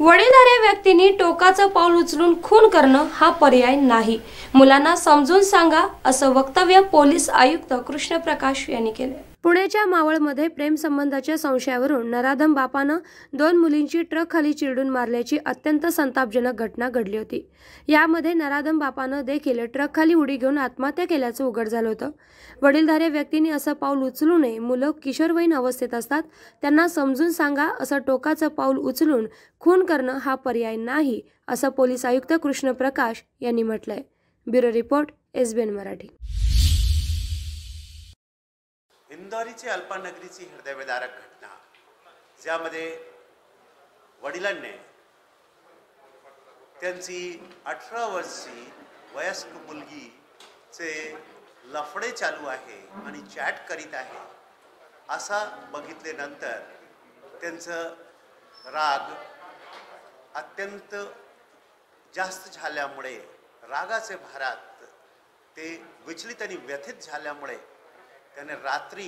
वडीलधाऱ्या व्यक्तींनी टोकाचं पाऊल उचलून खून करणं हा पर्याय नाही. मुलांना समजून सांगा, असं वक्तव्य पोलीस आयुक्त कृष्णप्रकाश यांनी केले. पुण्याच्या मावळमध्ये प्रेमसंबंधाच्या संशयावरून नराधम बापानं 2 मुलींची ट्रकखाली चिरडून मारल्याची अत्यंत संतापजनक घटना घडली होती. यामध्ये नराधम बापानं देखील ट्रकखाली उडी घेऊन आत्महत्या केल्याचं उघड झालं होतं. वडीलधाऱ्या व्यक्तींनी असं पाऊल उचलू नये. मुलं किशोरवयीन अवस्थेत असतात, त्यांना समजून सांगा. असं टोकाचं पाऊल उचलून खून करणं हा पर्याय नाही, असं पोलीस आयुक्त कृष्णप्रकाश यांनी म्हटलंय. Bureau report, SBN Marathi. इंदोरीची अल्पानगरीची हृदयविदारक घटना, ज्यामध्ये वडिलांनी त्यांची 18 वर्षीय वयस्क मुलगीचे लफडे चालू आहे आणि चॅट करीत आहे असा बघितल्यानंतर त्यांचं राग अत्यंत जास्त झाल्यामुळे, रागाचे भारात ते विचलित आणि व्यथित झाल्यामुळे त्याने रात्री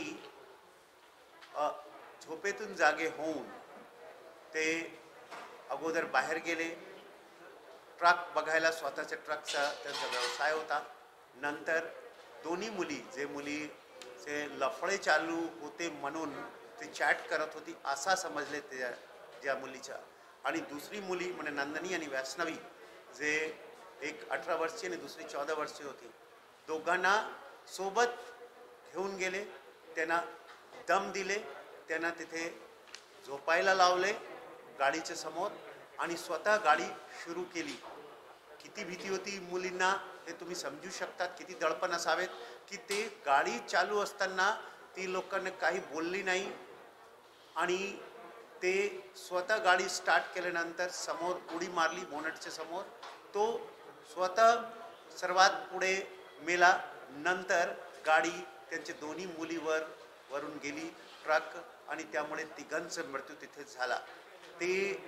झोपेतून जागे होऊन ते अगोदर बाहेर गेले. ट्रक बघायला, स्वतःच्या ट्रकचा त्यांचा व्यवसाय होता. नंतर दोन्ही मुली, जे मुलीचे लफडे चालू होते म्हणून ते चॅट करत होती असा समजले त्या मुलीच्या, आणि दुसरी मुली म्हणजे नंदनी आणि वैष्णवी, जे एक 18 वर्षीय आणि दुसरी 14 वर्षीय होती, दोघांना सोबत घेऊन गेले. त्यांना दम दिले, त्यांना तिथे झोपायला लावले गाडीच्या समोर आणि स्वतः गाडी सुरू केली. किती भीती होती मुलींना हे तुम्ही समजू शकतात, किती दडपण असावेत की ते गाडी चालू असताना ती लोकांना काही बोलली नाही आणि ते स्वतः गाडी स्टार्ट केल्यानंतर समोर उडी मारली बोनटच्या समोर. तो स्वतः सर्वात पुढे मेला. नंतर गाडी त्यांच्या दोन्ही मुलीवरून गेली ट्रक, आणि त्यामुळे तिघांचा मृत्यू तिथेच झाला. ते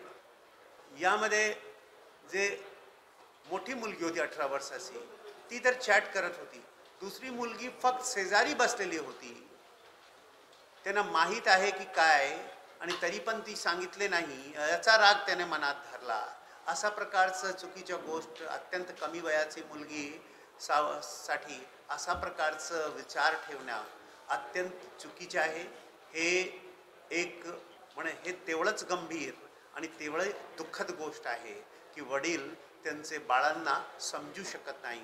यामध्ये जे मोठी मुलगी होती 18 वर्षाची, ती तर चॅट करत होती. दुसरी मुलगी फक्त शेजारी बसलेली होती. त्यांना माहीत आहे की काय, आणि तरी पण ती सांगितले नाही, याचा राग त्याने मनात धरला. अशा प्रकारचं चुकीच्या गोष्ट, अत्यंत कमी वयाची मुलगी साठी अशा प्रकारचं विचार ठेवणं अत्यंत चुकीचे आहे. हे एक हे तेवढंच गंभीर आणि तेवढं दुःखद गोष्ट आहे की वडील त्यांचे बाळांना समजू शकत नाही,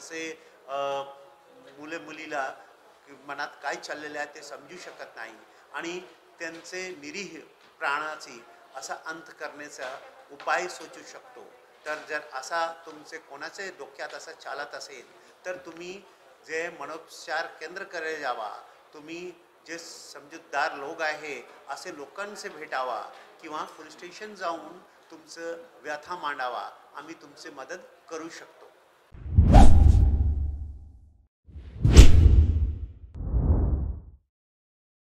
त्यांचे मुलीला मनात काय चाललेलं आहे ते समजू शकत नाही, आणि त्यांचे निरीह प्राणाची असा अंत करण्याचा उपाय सुचू शकतो. तर जर असा तुमचे कोणाचे डोक्यात असं चालत असेल तर तुम्ही जे मनोपचार केंद्राकडे जावा, तुम्ही जे समजूतदार लोक आहे असे लोकांचे भेटावा किंवा पोलीस स्टेशन जाऊन तुमचं व्यथा मांडावा. आम्ही तुमची मदत करू शकतो.